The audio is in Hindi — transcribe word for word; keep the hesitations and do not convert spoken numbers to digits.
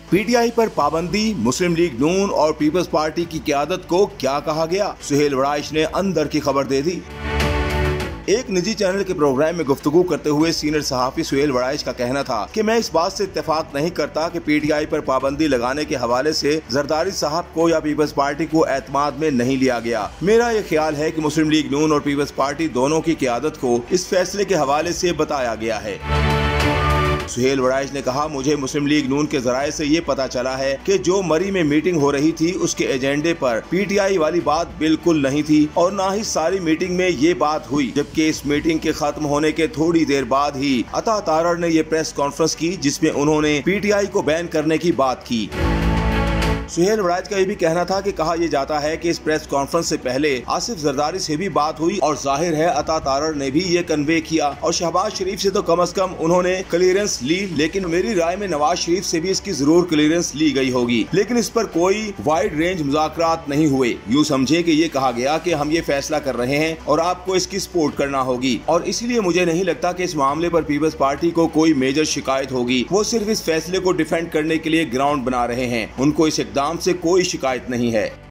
पीटीआई पर पाबंदी, मुस्लिम लीग नून और पीपल्स पार्टी की क़यादत को क्या कहा गया? सुहेल वड़ाइच ने अंदर की खबर दे दी। एक निजी चैनल के प्रोग्राम में गुफ्तगू करते हुए सीनियर सहाफी सुहेल वड़ाइच का कहना था कि मैं इस बात से इत्तेफाक नहीं करता कि पीटीआई पर पाबंदी लगाने के हवाले से जरदारी साहब को या पीपल्स पार्टी को एतमाद में नहीं लिया गया। मेरा ये ख्याल है कि मुस्लिम लीग नून और पीपल्स पार्टी दोनों की क़यादत को इस फैसले के हवाले से बताया गया है। सुहेल वड़ाइच ने कहा, मुझे मुस्लिम लीग नून के जराये से ये पता चला है कि जो मरी में मीटिंग हो रही थी उसके एजेंडे पर पीटीआई वाली बात बिल्कुल नहीं थी और न ही सारी मीटिंग में ये बात हुई, जबकि इस मीटिंग के खत्म होने के थोड़ी देर बाद ही अता तारड़ ने ये प्रेस कॉन्फ्रेंस की जिसमें उन्होंने पीटीआई को बैन करने की बात की। सुहेल वड़ाइच का ये भी कहना था कि कहा यह जाता है कि इस प्रेस कॉन्फ्रेंस से पहले आसिफ जरदारी से भी बात हुई और जाहिर है अता तारड़ ने भी ये कन्वे किया और शहबाज शरीफ से तो कम अज कम उन्होंने क्लियरेंस ली, लेकिन मेरी राय में नवाज शरीफ से भी इसकी जरूर क्लियरेंस ली गई होगी, लेकिन इस पर कोई वाइड रेंज मुज़ाकरात नहीं हुए। यूँ समझे कि ये कहा गया कि हम ये फैसला कर रहे हैं और आपको इसकी सपोर्ट करना होगी और इसलिए मुझे नहीं लगता कि इस मामले पर पीपल्स पार्टी को कोई मेजर शिकायत होगी। वो सिर्फ इस फैसले को डिफेंड करने के लिए ग्राउंड बना रहे हैं, उनको इस दाम से कोई शिकायत नहीं है।